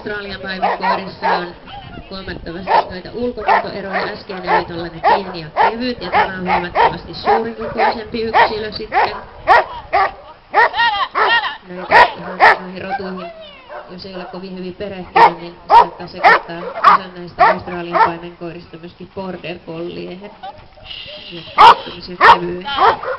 Australian paimenkoirissa on huomattavasti noita ulkomuotoeroja. Äskeinen oli tollainen pieni ja kevyt, ja tämä on huomattavasti suurikokoisempi yksilö sitten. Näitä ihan noihin rotuihin, jos ei ole kovin hyvin perehtynyt, niin saattaa sekoittaa osan näistä Australian paimenkoirista myöskin border collieihin, jotka ovat tämmöisiä kevyitä.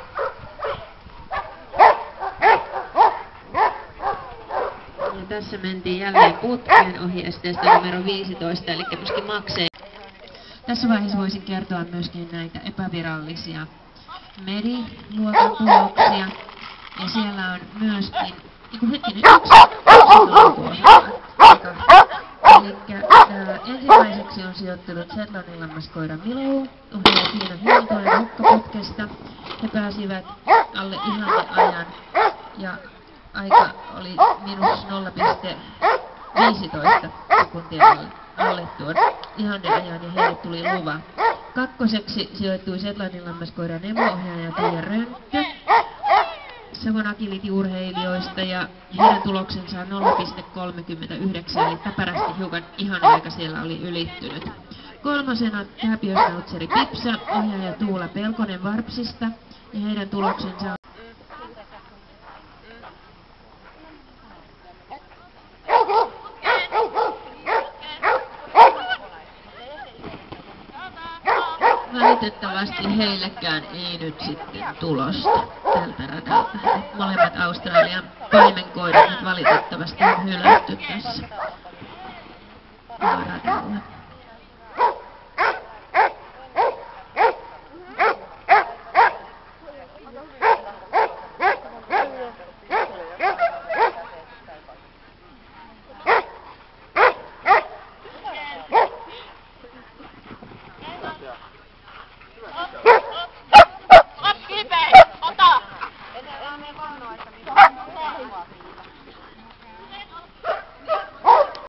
Ja tässä mentiin jälleen putkeen ohi esteestä numero 15, eli myöskin makseen. Tässä vaiheessa voisin kertoa myöskin näitä epävirallisia MEDI-luokan tuloksia. Ja siellä on myöskin, ensimmäiseksi on sijoittunut Shetlandin lammaskoira Milou, ohjaaja Tiina Hiltoinen hukkaputkesta. He pääsivät alle ihanneajan ja aika oli -0,15 sekuntia alle tuon ihanneajan, ja heille tuli luva. Kakkoseksi sijoittui Shetlandin lammaskoira Nemo-ohjaaja Tiia Rönkkö Savon agility-urheilijoista, ja heidän tuloksensa on 0,39, eli täpärästi hiukan ihanneaika siellä oli ylittynyt. Kolmosena kääpiösnautseri Pipsa, ohjaaja Tuula Pelkonen Varpsista, ja heidän tuloksensa on valitettavasti heillekään ei nyt sitten tulosta tältä radalta. Molemmat Australian paimenkoirat nyt valitettavasti on hylätty tässä radalla.